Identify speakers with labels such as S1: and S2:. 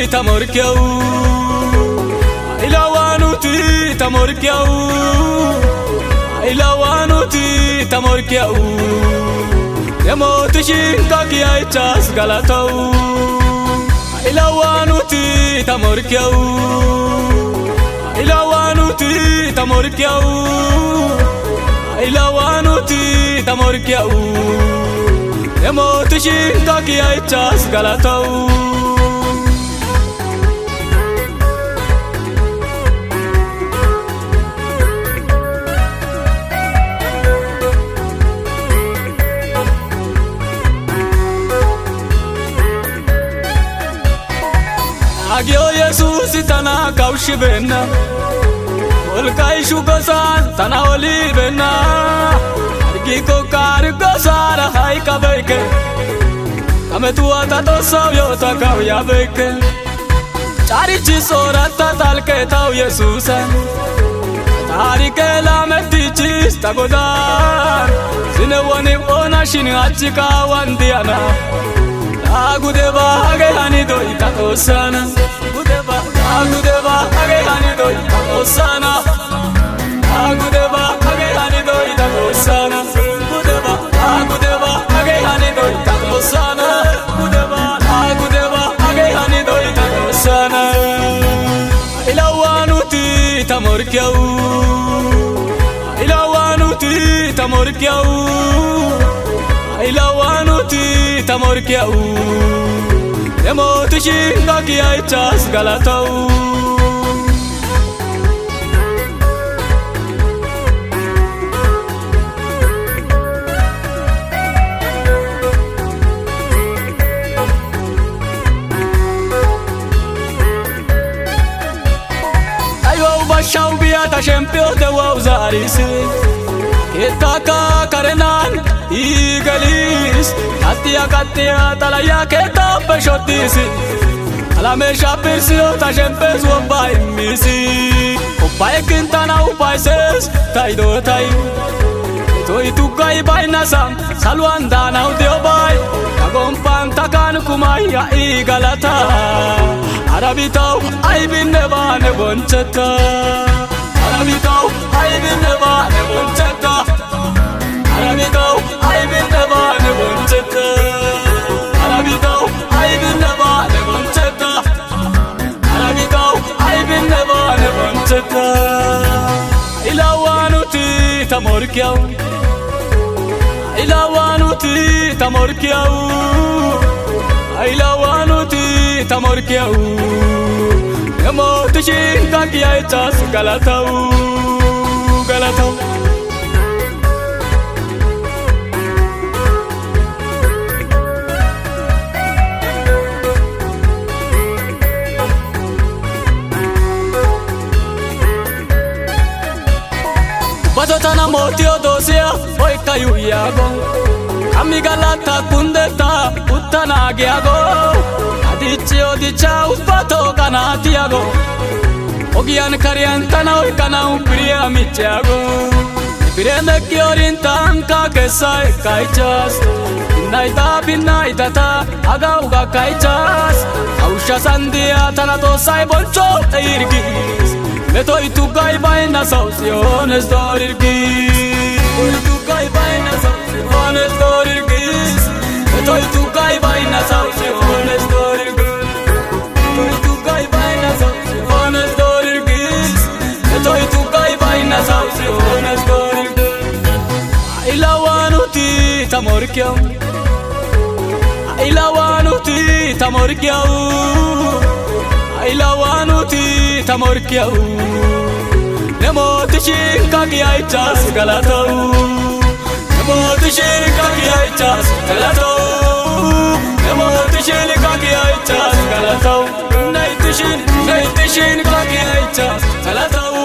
S1: tamorkiau ilawanuti tamorkiau ilawanuti tamorkiau Yamotishin kakiai chas galatau ilawanuti tamorkiau ilawanuti tamorkiau ilawanuti tamorkiau Yamotishin kakiai chas galatau Agio Jesus tana kaushi benna Olkai shugosan tana oli benna Giko kar gosara hai kabeke Kame tua tato savyo ta kavya beke Chari chisorata talke tau Jesus Tari ke la metichis tagodan Sine wani ona shini achika wandiana Agudeva age hani doi takosana Agudeva age hani doi takosana Agudeva age hani doi takosana Agudeva age hani doi takosana Agudeva age hani doi takosana Ilawanuti tamorkiau Ilawanuti tamorkiau ilawanuti tamorkiau Yamotishin kakiai chas galatau Ayo bashau biata shempio de wauzarisi Ketaka karenan Igalis katia talaya keta peshotisi Alame shapirsi ota shempes wobai misi Opai kintana upai ses taido tai Toi tukai bai nasam salwanda na udiobai Agompan takan kumai ya igalata Arabitau ai binne bane boncheta Arabitau ai binne bane boncheta Arabitau ai binne bane boncheta Arabitau ai binne bane boncheta Arabitau ai binne bane boncheta Ilawanuti tamorkiau Ilawanuti tamorkiau Ilawanuti tamorkiau Yamotishin kakiai chas galatau galatau Batotana motio dosia oi kayu yago Amigalata kundeta utana giago Adichi odicha upato kanatiago Ogian kariantana oi kana upriya michago Pireme kiorintan ka kesai kaichas Binaita ta aga uga kaichas Ausha sandia tanato sai boncho eirgis Metoi tu gai vaina sauciones dorirgis Metoi tu gai vaina sauciones dorirgis Metoi tu gai vaina sauciones dorirgis Metoi tu gai vaina sauciones dorirgis Metoi tu gai vaina sauciones dorirgis Ilawanuti tamorkiau Ilawanuti tamorkiau Ilawanuti tamorkiau Yamotishin kakiai chas galatau Yamotishin kakiai chas galatau Yamotishin kakiai chas galatau Naitishin kakiai chas galatau